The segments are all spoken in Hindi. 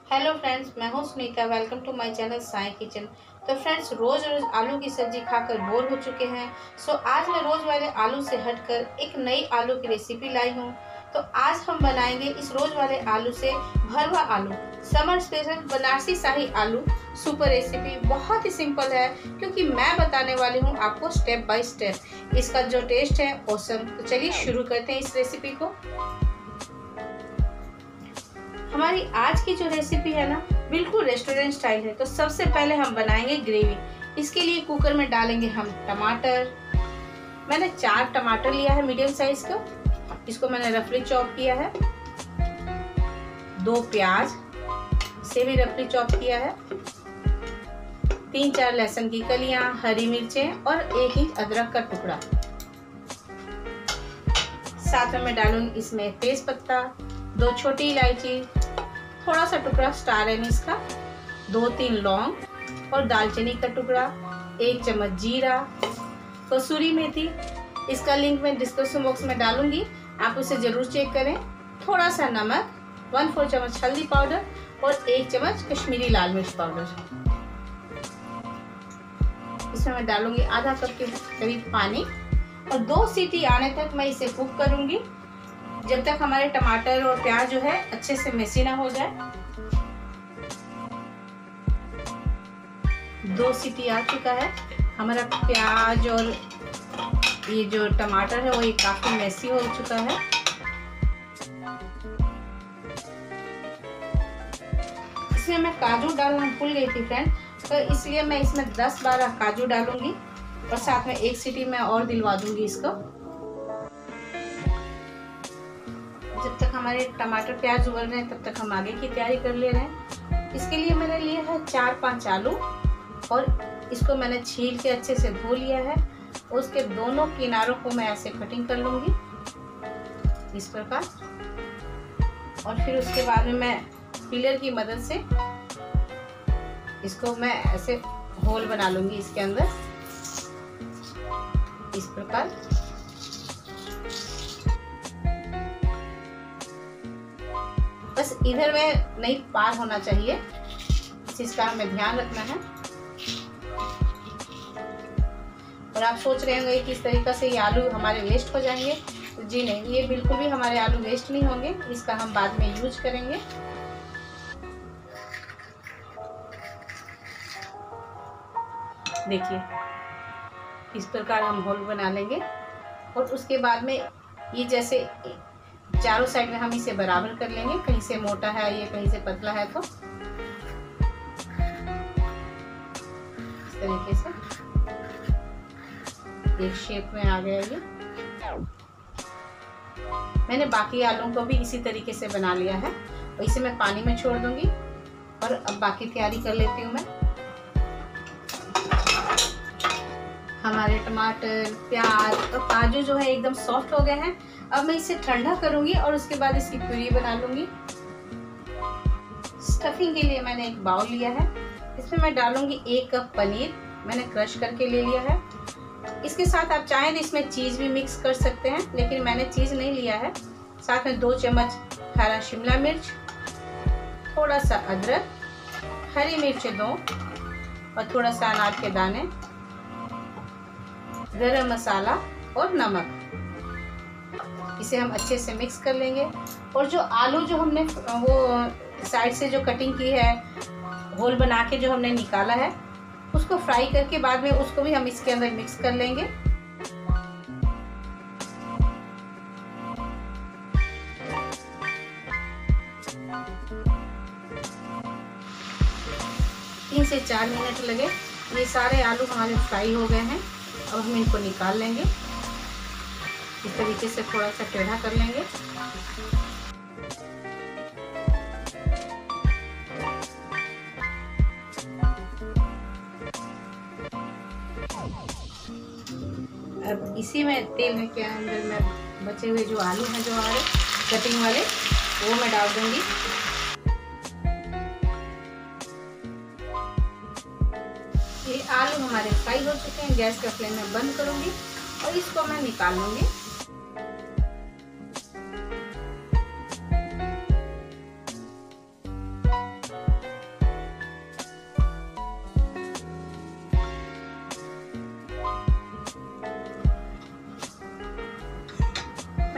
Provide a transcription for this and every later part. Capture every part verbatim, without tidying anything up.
हेलो फ्रेंड्स, मैं हूं Sunita. Welcome to my channel Sai kitchen. तो फ्रेंड्स, रोज़ रोज़ आलू की सब्जी खाकर बोर हो चुके हैं। सो आज मैं रोज़ वाले आलू से हटकर एक नई आलू की रेसिपी लाई हूं। तो आज हम बनाएंगे इस रोज़ वाले आलू से भरवा आलू, समर स्पेशल बनारसी शाही आलू। सुपर रेसिपी बहुत ही सिंपल है, क्योंकि मैं बताने वाली हूँ आपको स्टेप बाय स्टेप। इसका जो टेस्ट है ऑसम। तो चलिए शुरू करते हैं इस रेसिपी को। हमारी आज की जो रेसिपी है ना, बिल्कुल रेस्टोरेंट स्टाइल है। तो सबसे पहले हम बनाएंगे ग्रेवी। इसके लिए कुकर में डालेंगे हम टमाटर। मैंने चार टमाटर लिया है मीडियम साइज का, इसको मैंने रफली चॉप किया है। दो प्याज से भी रफली चॉप किया है। तीन चार लहसुन की कलियां, हरी मिर्चें और एक इंच अदरक का टुकड़ा। साथ में मैं डालूंगी इसमें तेज पत्ता, दो छोटी इलायची, थोड़ा सा टुकड़ा स्टार एनीस का, दो तीन लौंग और दालचीनी का टुकड़ा, एक चम्मच जीरा, कसूरी मेथी। इसका लिंक मैं डिस्क्रिप्शन बॉक्स में डालूंगी, आप उसे जरूर चेक करें। थोड़ा सा नमक, वन फोर चम्मच हल्दी पाउडर और एक चम्मच कश्मीरी लाल मिर्च पाउडर। इसमें मैं डालूंगी आधा कप के करीब पानी और दो सीटी आने तक मैं इसे कुक करूंगी, जब तक हमारे टमाटर और प्याज जो है अच्छे से मेसी ना हो जाए। दो सीटी आ चुका है। हमारा प्याज और ये जो टमाटर है वो ये काफी मेसी हो चुका है। इसमें मैं काजू डालना भूल गई थी फ्रेंड, तो इसलिए मैं इसमें दस बारह काजू डालूंगी और साथ में एक सीटी में और दिलवा दूंगी इसको। जब तक हमारे टमाटर प्याज उबल रहे हैं तब तक हम आगे की तैयारी कर ले रहे हैं। इसके लिए मैंने लिया है चार पांच आलू और इसको मैंने छील के अच्छे से धो लिया है। उसके दोनों किनारों को मैं ऐसे कटिंग कर लूंगी इस प्रकार, और फिर उसके बाद में मैं पीलर की मदद से इसको मैं ऐसे होल बना लूंगी इसके अंदर इस प्रकार। बस इधर में नहीं पार होना चाहिए, इस चीज का हमें ध्यान रखना है। और आप सोच रहे होंगे कि इस तरीके से ये आलू हमारे वेस्ट हो जाएंगे। जी नहीं, ये बिल्कुल भी हमारे आलू वेस्ट नहीं होंगे, इसका हम बाद में यूज करेंगे। देखिए इस प्रकार हम होल बना लेंगे और उसके बाद में ये जैसे चारों साइड में हम इसे बराबर कर लेंगे। कहीं से मोटा है ये, कहीं से पतला है, तो इस तरीके से एक शेप में आ गया ये। मैंने बाकी आलू को भी इसी तरीके से बना लिया है और इसे मैं पानी में छोड़ दूंगी। और अब बाकी तैयारी कर लेती हूँ मैं। हमारे टमाटर, प्याज और काजू जो है एकदम सॉफ्ट हो गए हैं। अब मैं इसे ठंडा करूंगी और उसके बाद इसकी प्यूरी बना लूंगी। स्टफिंग के लिए मैंने एक बाउल लिया है, इसमें मैं डालूंगी एक कप पनीर, मैंने क्रश करके ले लिया है। इसके साथ आप चाहें तो इसमें चीज भी मिक्स कर सकते हैं, लेकिन मैंने चीज नहीं लिया है। साथ में दो चम्मच हरा शिमला मिर्च, थोड़ा सा अदरक, हरी मिर्चें दो और थोड़ा सा अनार के दाने, गरम मसाला और नमक। इसे हम अच्छे से मिक्स कर लेंगे। और जो आलू जो हमने वो साइड से जो कटिंग की है, होल बना के जो हमने निकाला है, उसको फ्राई करके बाद में उसको भी हम इसके अंदर मिक्स कर लेंगे। तीन से चार मिनट लगे। ये सारे आलू हमारे फ्राई हो गए हैं। अब हम इनको निकाल लेंगे, इस तरीके से थोड़ा सा टेढ़ा कर लेंगे। अब इसी में तेल के अंदर मैं बचे हुए जो आलू हैं जो हमारे कटिंग वाले, वो मैं डाल दूंगी। ये आलू हमारे फ्राई हो चुके हैं। गैस का फ्लेम मैं बंद करूंगी और इसको मैं निकाल लूंगी।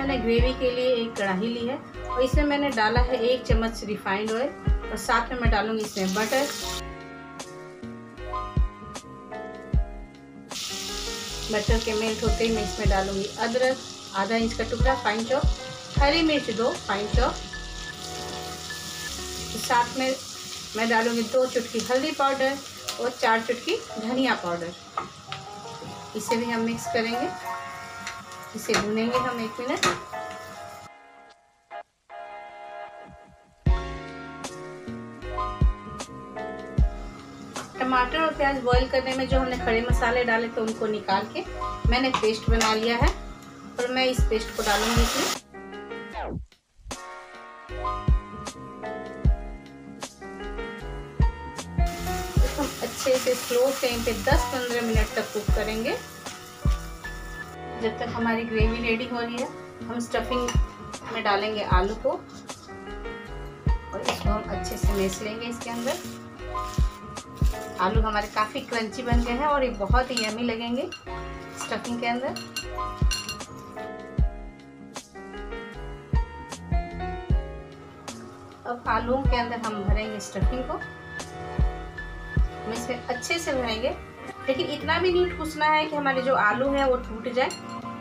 मैंने ग्रेवी के लिए एक कढ़ाई ली है और इसमें मैंने डाला है एक चम्मच रिफाइंड ऑयल और साथ में मैं डालूंगी इसमें बटर। बटर के मेल्ट होते ही मैं इसमें डालूंगी अदरक आधा इंच का टुकड़ा फाइन चॉप, हरी मिर्च दो फाइन चॉप, साथ में मैं डालूंगी दो चुटकी हल्दी पाउडर और चार चुटकी धनिया पाउडर। इसे भी हम मिक्स करेंगे, इसे भूनेंगे हम एक मिनट। टमाटर और प्याज बॉईल करने में जो हमने खड़े मसाले डाले थे उनको निकाल के मैंने पेस्ट बना लिया है और मैं इस पेस्ट को डालूंगी इसमें। तो हम अच्छे से स्लो फ्लेम पे दस पंद्रह मिनट तक कुक करेंगे। जब तक हमारी ग्रेवी रेडी हो रही है हम स्टफिंग में डालेंगे आलू को और इसको हम अच्छे से मिक्स लेंगे। इसके अंदर आलू हमारे काफ़ी क्रंची बन गए हैं और ये बहुत ही यमी लगेंगे स्टफिंग के अंदर। अब आलूओं के अंदर हम भरेंगे स्टफिंग को। हम इसमें अच्छे से भरेंगे, लेकिन इतना भी नहीं ठूसना है कि हमारे जो आलू है वो टूट जाए।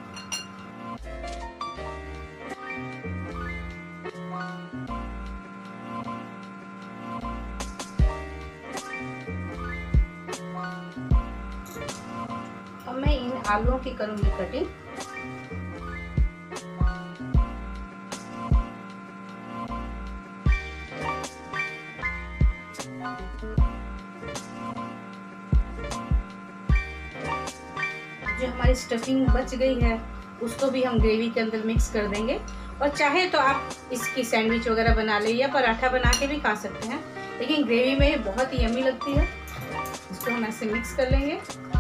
अब मैं इन आलूओं की करूंगी कटिंग। जो हमारी स्टफिंग बच गई है उसको भी हम ग्रेवी के अंदर मिक्स कर देंगे और चाहे तो आप इसकी सैंडविच वगैरह बना ले या पराठा बना के भी खा सकते हैं, लेकिन ग्रेवी में बहुत ही यमी लगती है। इसको हम ऐसे मिक्स कर लेंगे।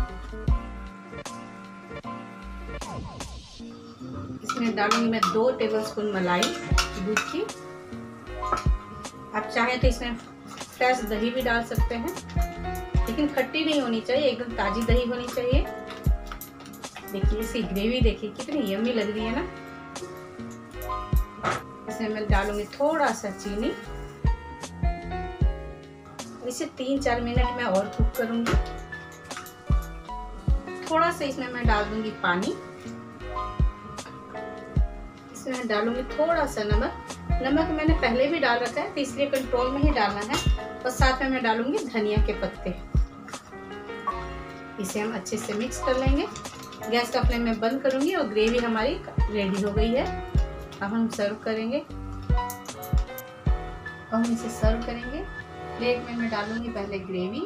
इसमें डालूंगी मैं दो टेबलस्पून मलाई दूध की। आप चाहे तो इसमें फ्रेश दही भी डाल सकते हैं, लेकिन खट्टी नहीं होनी चाहिए, एकदम ताजी दही होनी चाहिए। देखिए इसकी ग्रेवी देखिए कितनी यम्मी लग रही है ना। इसमें मैं डालूंगी थोड़ा सा चीनी। इसे तीन चार मिनट में और कुक करूंगी। थोड़ा सा इसमें मैं डाल दूंगी पानी। इसमें डालूंगी थोड़ा सा नमक। नमक मैंने पहले भी डाल रखा है तो इसलिए कंट्रोल में ही डालना है। और साथ में मैं डालूंगी धनिया के पत्ते। इसे हम अच्छे से मिक्स कर लेंगे। गैस का फ्लेम में बंद करूंगी और ग्रेवी हमारी रेडी हो गई है। अब हम सर्व करेंगे। अब हम इसे सर्व करेंगे। प्लेट में मैं डालूंगी पहले ग्रेवी।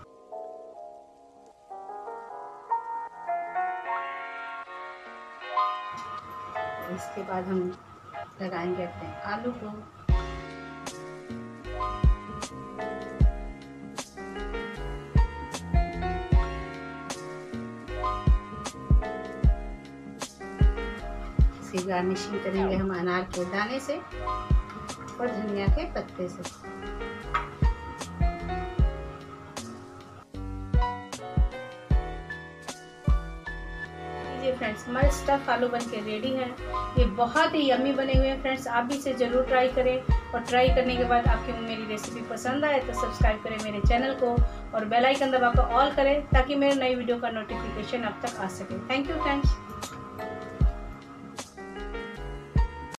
इसके बाद हम लगाएंगे अपने आलू को। इसकी गार्निशिंग करेंगे हम अनार के दाने से और धनिया के पत्ते से। फ्रेंड्स हमारे स्टफ आलू बन के रेडी है। ये बहुत ही यम्मी बने हुए हैं फ्रेंड्स। आप भी इसे जरूर ट्राई करें और ट्राई करने के बाद आपकी मेरी रेसिपी पसंद आए तो सब्सक्राइब करें मेरे चैनल को और बेल आइकन दबाकर ऑल करें ताकि मेरे नई वीडियो का नोटिफिकेशन अब तक आ सके। Thank you friends.